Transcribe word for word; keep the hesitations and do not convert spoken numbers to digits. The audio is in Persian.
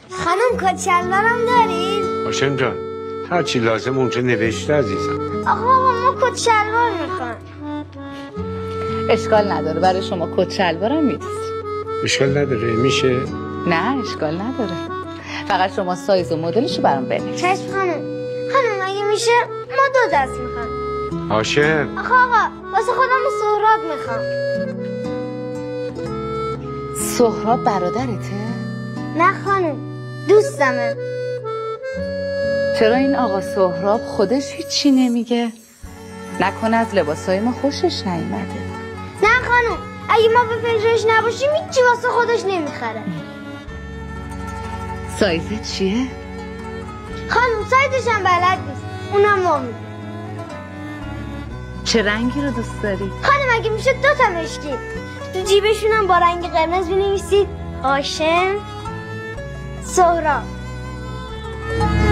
خانم کت شلوارم دارین؟ هاشم جان هر چی لازم اونجا نوشته عزیزم. آقا ما کت شلوار میخوام. اشکال نداره، برای شما کت شلوارم میدوزیم. اشکال نداره میشه؟ نه اشکال نداره، فقط شما سایز و مدلشو برام بنویس. چشم خانم. خانم اگه میشه ما دو دست میخوام. هاشم آخه آقا واسه خودم سهراب میخوام. سهراب برادرته؟ نه خانم دوستمه. چرا این آقا سهراب خودش هیچی نمیگه؟ نکنه از لباسای ما خوشش نیومده؟ نه خانم اگه ما به پنجرش نباشیم هیچی واسه خودش نمیخره. سایزه چیه؟ خانم سایزش هم بلد نیست، اونم ما میگه. چه رنگی رو دوست داری؟ خانم اگه میشه دو تا مشکی تو جیبشونم با رنگ قرمز بنویسید هاشم سهراب.